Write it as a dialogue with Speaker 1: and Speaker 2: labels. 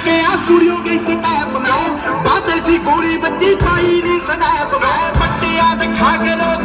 Speaker 1: के आ studio gangster type में बातें सी गोली बच्ची पाई नहीं स्नैप में पट्टियां दिखा के लोग